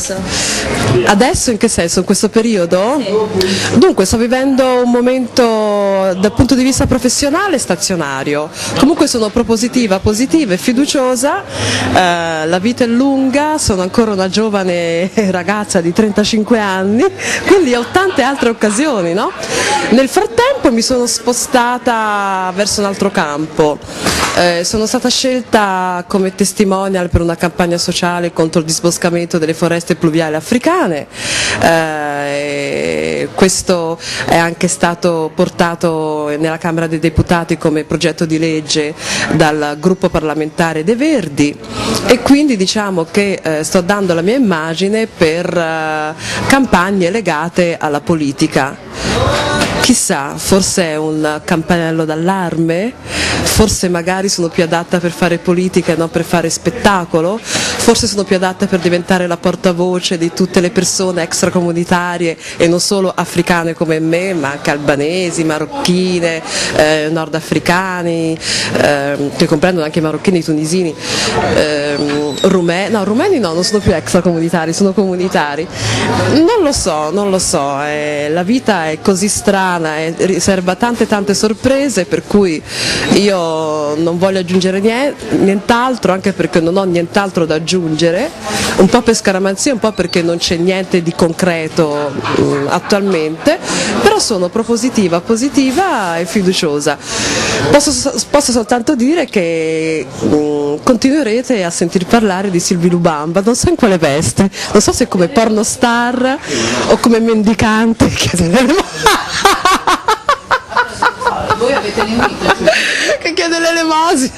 adesso? Adesso in che senso? In questo periodo? Sì. Dunque sto vivendo un momento dal punto di vista professionale stazionario, comunque sono propositiva, positiva e fiduciosa, la vita è lunga, sono ancora una giovane ragazza di 35 anni, quindi ho tante altre occasioni, no? Nel frattempo mi sono spostata verso un altro campo, sono stata scelta come testimonial per una campagna sociale contro il disboscamento delle foreste pluviali africane, questo è anche stato portato nella Camera dei Deputati come progetto di legge dal gruppo parlamentare dei Verdi e quindi diciamo che sto dando la mia immagine per campagne legate alla politica. Chissà, forse è un campanello d'allarme, forse magari sono più adatta per fare politica e non per fare spettacolo, forse sono più adatta per diventare la portavoce di tutte le persone extracomunitarie e non solo africane come me, ma anche albanesi, marocchine, nordafricani, che comprendono anche marocchini, tunisini, rumeni no, non sono più extracomunitari, sono comunitari. Non lo so, la vita è così strana, riserva tante sorprese, per cui io non voglio aggiungere nient'altro, anche perché non ho nient'altro da aggiungere, un po' per scaramanzia, un po' perché non c'è niente di concreto attualmente, però sono propositiva, positiva e fiduciosa. Posso soltanto dire che continuerete a sentir parlare di Sylvie Lubamba, non so in quale veste, non so se come pornostar o come mendicante Voi avete l'invito? che chiede l'elemosina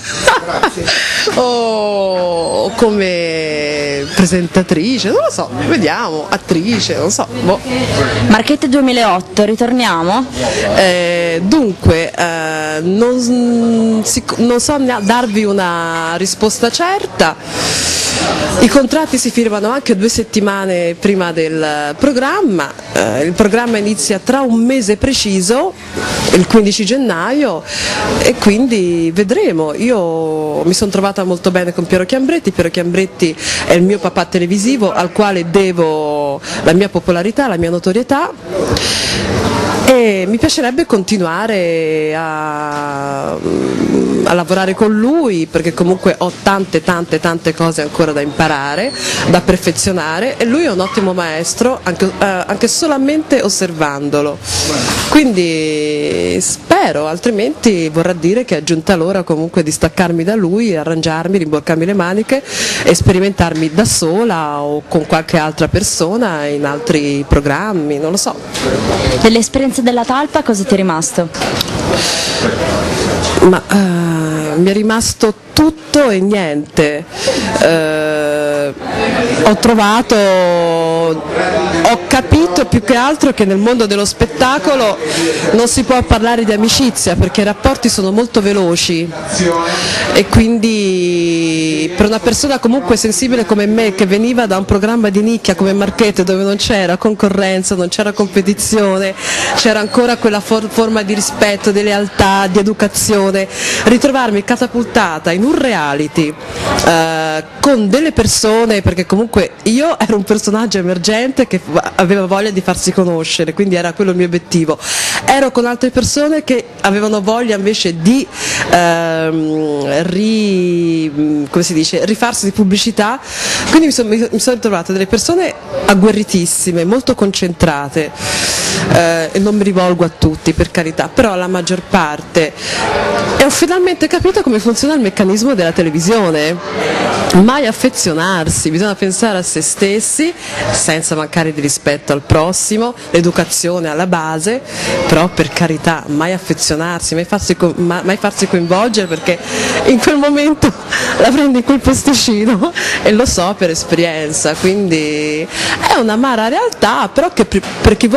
o come presentatrice, non lo so, vediamo, attrice, non so. Marchette 2008, ritorniamo? Dunque, non so darvi una risposta certa. I contratti si firmano anche 2 settimane prima del programma, il programma inizia tra un mese preciso, il 15 gennaio, e quindi vedremo. Io mi sono trovata molto bene con Piero Chiambretti è il mio papà televisivo al quale devo la mia popolarità, la mia notorietà, e mi piacerebbe continuare a lavorare con lui, perché comunque ho tante cose ancora da imparare, da perfezionare, e lui è un ottimo maestro anche solamente osservandolo, quindi spero, altrimenti vorrà dire che è giunta l'ora comunque di staccarmi da lui, arrangiarmi, rimboccarmi le maniche e sperimentarmi da sola o con qualche altra persona in altri programmi, non lo so. Dell'esperienza della talpa cosa ti è rimasto? Mi è rimasto tutto e niente. Ho capito più che altro che nel mondo dello spettacolo non si può parlare di amicizia, perché i rapporti sono molto veloci e quindi per una persona comunque sensibile come me, che veniva da un programma di nicchia come Marchette, dove non c'era concorrenza, non c'era competizione, c'era ancora quella forma di rispetto, di lealtà, di educazione, ritrovarmi catapultata in un reality con delle persone, perché comunque io ero un personaggio emergente che aveva voglia di farsi conoscere, quindi era quello il mio obiettivo. Ero con altre persone che avevano voglia invece di rifarsi di pubblicità, quindi mi sono ritrovata delle persone agguerritissime, molto concentrate, e non mi rivolgo a tutti, per carità, però alla maggior parte, e ho finalmente capito come funziona il meccanismo della televisione. Mai affezionarsi, bisogna pensare a se stessi senza mancare di rispetto al prossimo, l'educazione alla base, però per carità mai affezionarsi, mai farsi coinvolgere, perché in quel momento la prendi in quel posticino, e lo so per esperienza, quindi è un'amara realtà, però che per chi vuole fare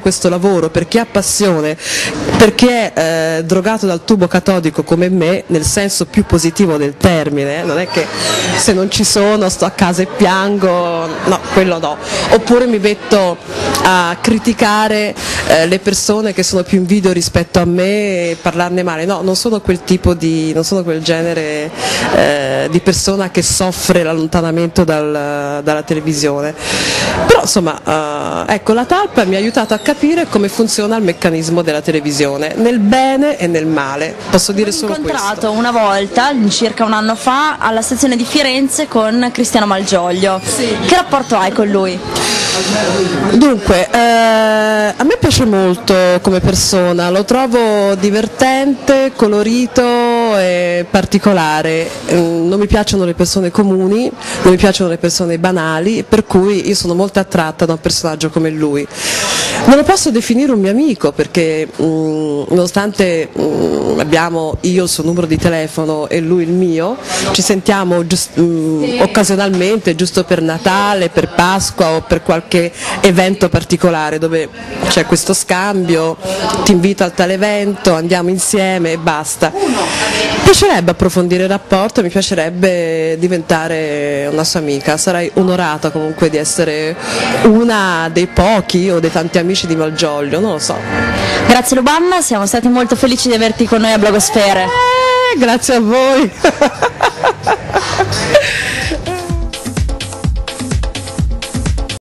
questo lavoro per chi ha passione, per chi è drogato dal tubo catodico come me, nel senso più positivo del termine, non è che se non ci sono sto a casa e piango, no, quello no, oppure mi metto a criticare le persone che sono più in video rispetto a me e parlarne male, no, non sono quel tipo di, non sono quel genere di persona che soffre l'allontanamento dalla televisione. Però insomma, ecco, la talpa mi ha aiutato a capire come funziona il meccanismo della televisione, nel bene e nel male, posso dire solo questo. Ho incontrato una volta, circa un anno fa, alla stazione di Firenze con Cristiano Malgioglio. Sì. Che rapporto hai con lui? Dunque, a me piace molto come persona, lo trovo divertente, colorito e particolare, non mi piacciono le persone comuni, non mi piacciono le persone banali, per cui io sono molto attratta da un personaggio come lui. Non lo posso definire un mio amico perché nonostante abbiamo io il suo numero di telefono e lui il mio, ci sentiamo occasionalmente, giusto per Natale, per Pasqua o per qualche evento particolare dove c'è questo scambio, ti invito al tale evento, andiamo insieme e basta. Mi piacerebbe approfondire il rapporto, mi piacerebbe diventare una sua amica, sarei onorata comunque di essere una dei pochi o dei tanti amici di Malgioglio, non lo so. Grazie Lubanna, siamo stati molto felici di averti con noi a Blogosfere. Grazie a voi.